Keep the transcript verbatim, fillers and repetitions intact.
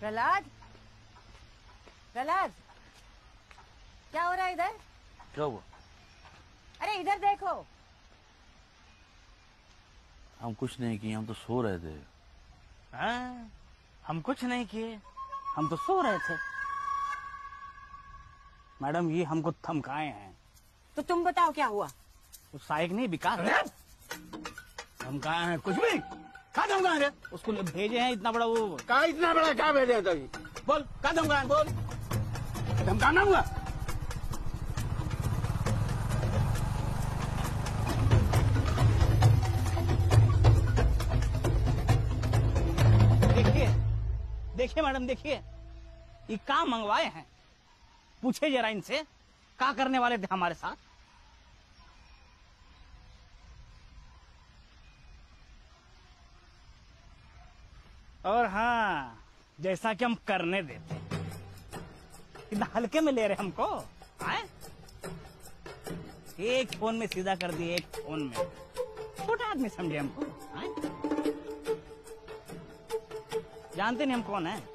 प्रहलाद, प्रहलाद, क्या हो रहा है इधर? क्या हुआ? अरे इधर देखो। हम कुछ नहीं किए, हम तो सो रहे थे। हाँ, हम कुछ नहीं किए, हम तो सो रहे थे। मैडम ये हमको धमकाए हैं। तो तुम बताओ क्या हुआ? तो साइक नहीं विकास धमकाए हैं। कुछ भी कहा धमकाए रे? उसको भेजे हैं इतना बड़ा वो। कहा इतना बड़ा क्या भेजे हैं तभी? बोल कहा धमकाए, बोल धमकाना हुआ। देखिए देखिए मैडम, देखिए ये काम मंगवाए हैं। पूछे जरा इनसे क्या करने वाले थे हमारे साथ। और हाँ, जैसा कि हम करने देते, इतना हल्के में ले रहे हमको। आए? एक फोन में सीधा कर दिए, एक फोन में। छोटा आदमी समझे हमको। आए? जानते नहीं हम कौन है।